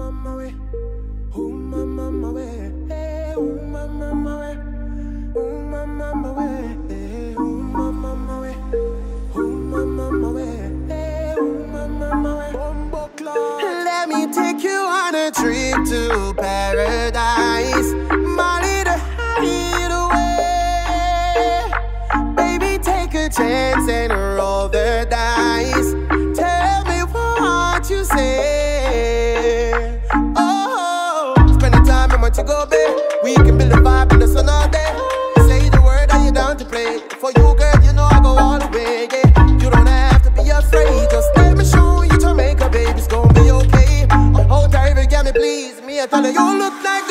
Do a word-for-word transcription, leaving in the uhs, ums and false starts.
mama way, ooh my mama way, hey, ooh my mama way, ooh my mama way, hey, ooh my mama way, ooh my mama way, hey, ooh my mama way. Bumbo clock. Let me take you on a trip to paradise, Molly the hideaway. Baby, take a chance and roll the dice. Tell me what you say. Oh, spending time in to go, babe. We can build a vibe in the sun all day. Say the word and you're down to play. For you, girl, you know I go all the way, yeah. You don't have to be afraid. Just let me show you Jamaica, baby. It's gonna be okay. Oh, hold tight, get me, please. Me, I tell you, you look like